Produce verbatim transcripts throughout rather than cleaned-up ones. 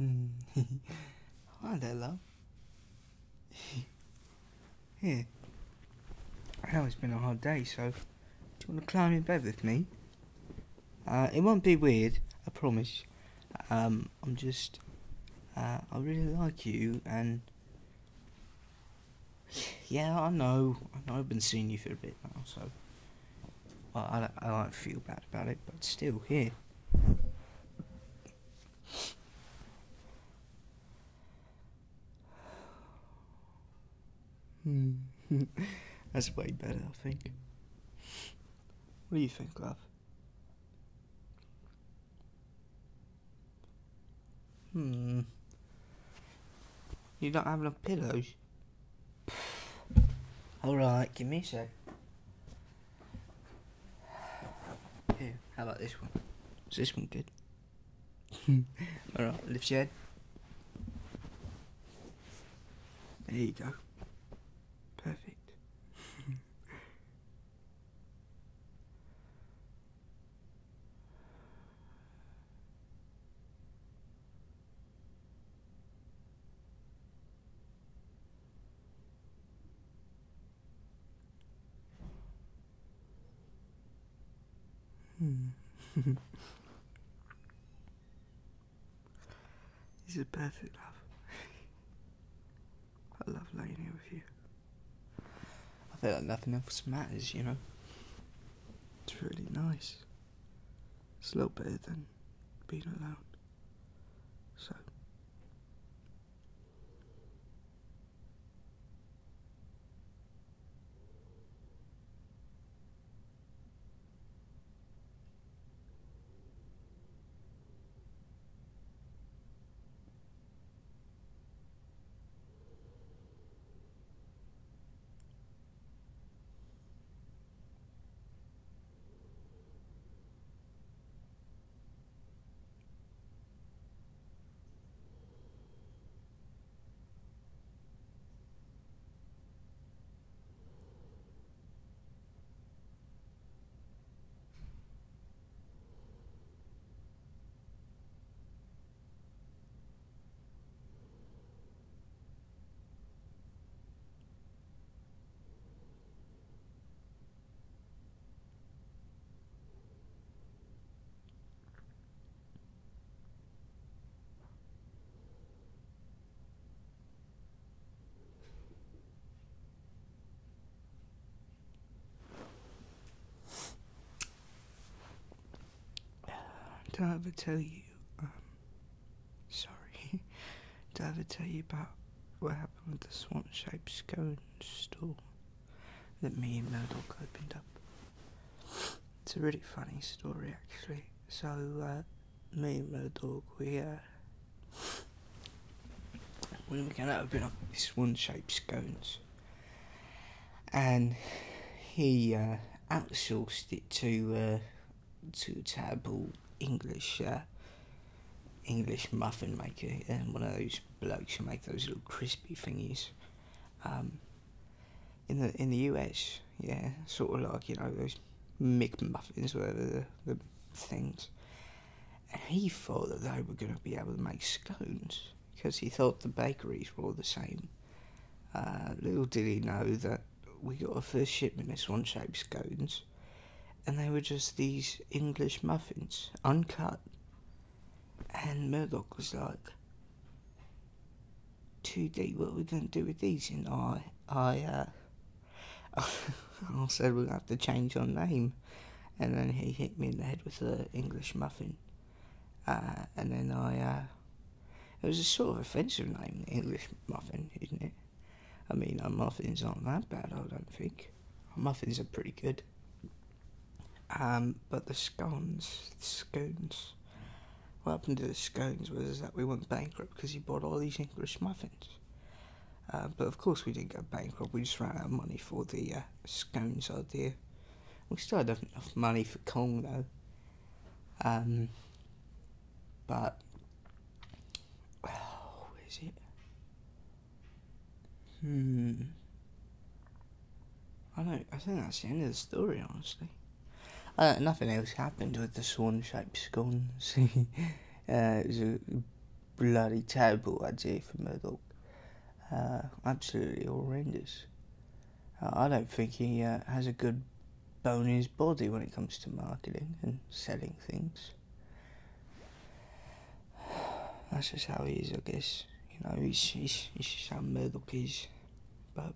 Hi there, love. Here. I know it's been a hard day, so do you want to climb in bed with me? Uh, it won't be weird, I promise. Um, I'm just, uh, I really like you, and yeah, I know, I know I've been seeing you for a bit now, so well, I, I don't feel bad about it, but still, here. Hmm. That's way better, I think. What do you think, love? Hmm. You don't have enough pillows? Alright, give me a sec. Here, how about this one? Is this one good? Alright, lift your head. There you go. Perfect. Hmm. This is perfect, love. I love laying here with you. I feel like nothing else matters, you know. It's really nice. It's a lot better than being alone. So. Did I ever tell you, um, sorry, did I ever tell you about what happened with the swan-shaped scone store that me and Murdoch opened up? It's a really funny story, actually. So, uh, me and Murdoch, we, uh, we were going to open up these swan-shaped scones, and he, uh, outsourced it to, uh, to a terrible English, uh, English muffin maker, and one of those blokes who make those little crispy thingies, um, in the in the U S, yeah, sort of like, you know, those McMuffins, whatever the, the things. And he thought that they were going to be able to make scones because he thought the bakeries were all the same. Uh, little did he know that we got our first shipment of swan-shaped scones, and they were just these English muffins, uncut. And Murdoch was like, two D, what are we going to do with these? And I, I, uh, I said we're going to have to change our name. And then he hit me in the head with the English muffin. Uh, and then I, uh, it was a sort of offensive name, the English muffin, isn't it? I mean, our muffins aren't that bad, I don't think. Our muffins are pretty good. Um, but the scones, the scones, what happened to the scones was that we went bankrupt because he bought all these English muffins. Uh, but of course we didn't go bankrupt, we just ran out of money for the uh, scones idea. We still had enough money for Kong though. Um, but, oh, where is it? Hmm. I don't, I think that's the end of the story, honestly. Uh, nothing else happened with the swan-shaped scones. uh, it was a bloody terrible idea for Murdoch. Uh, absolutely horrendous. Uh, I don't think he uh, has a good bone in his body when it comes to marketing and selling things. That's just how he is, I guess. You know, he's, he's, he's just how Murdoch is. But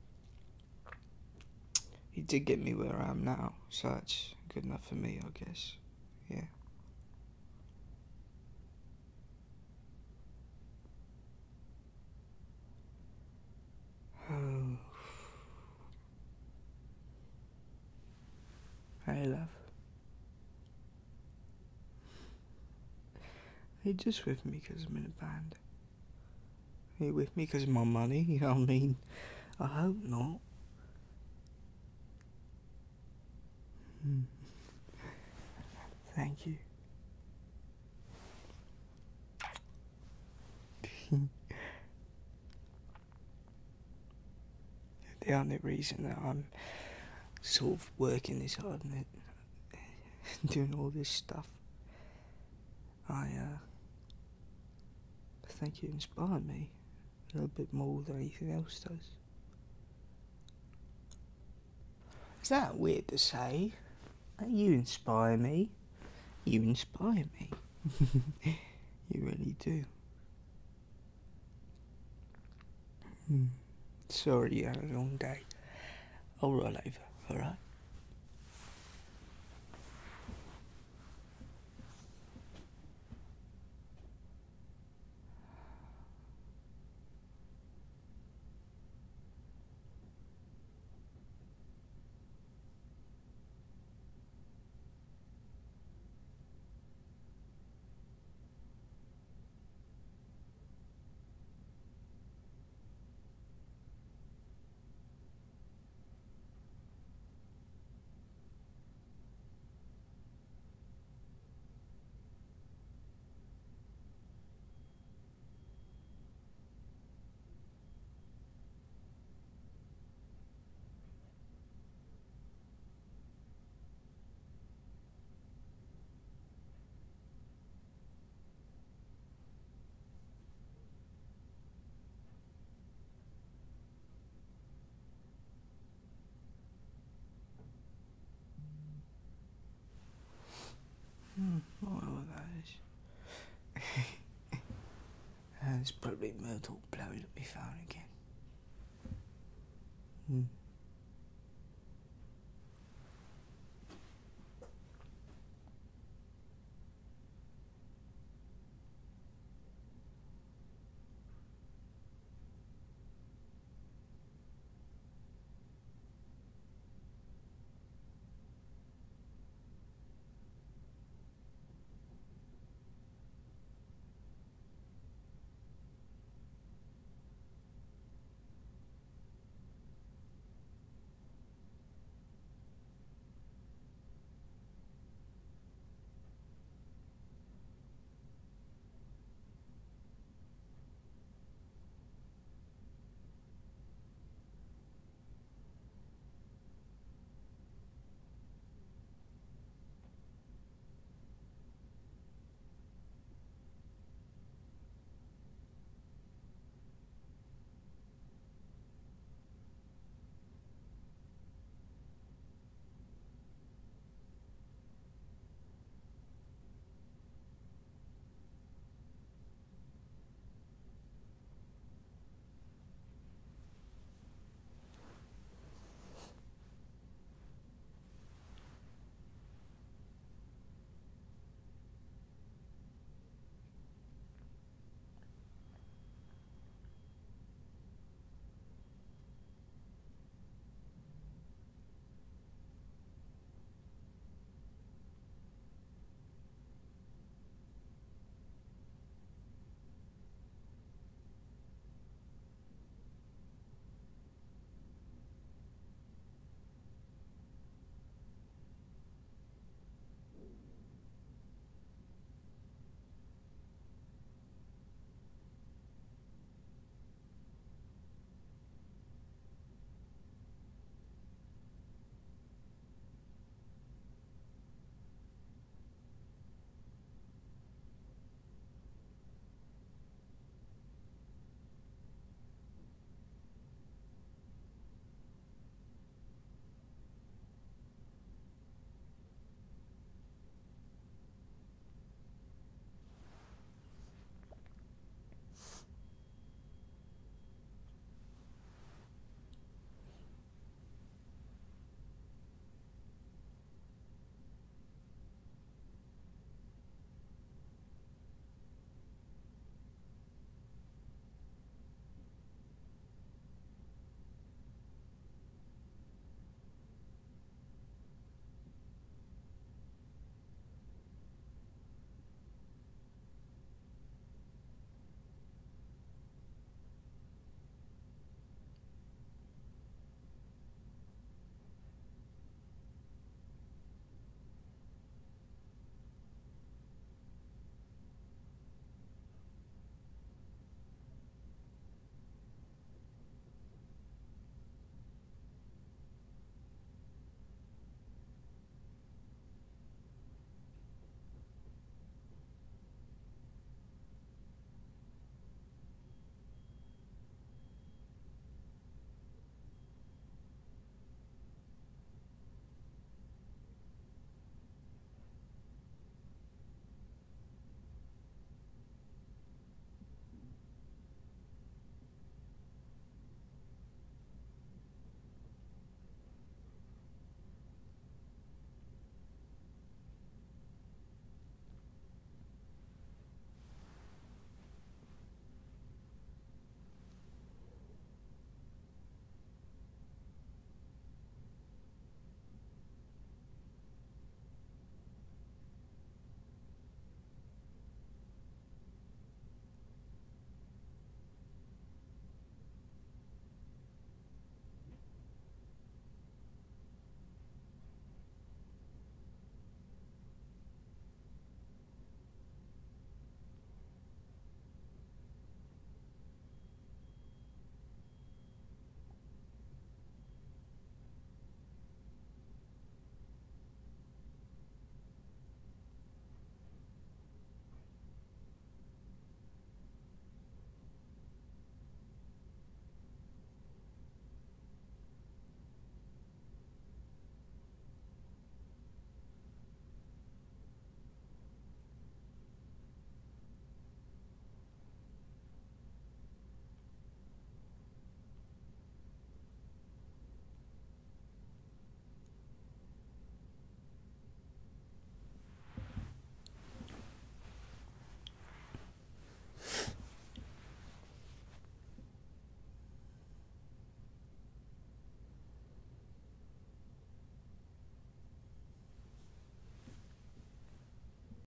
he did get me where I am now, so that's good enough for me, I guess. Yeah. Oh. Hey, love. Are you just with me because I'm in a band? Are you with me because of my money? You know what I mean? I hope not. Hmm. Thank you. The only reason that I'm sort of working this hard and doing all this stuff, I uh, think you inspire me a little bit more than anything else does. Is that weird to say? You inspire me. You inspire me. You really do. Hmm. Sorry you had a long day. I'll roll over, alright? Hmm, I don't know what that is. And it's probably Murdoch blowing up my phone again. Hmm.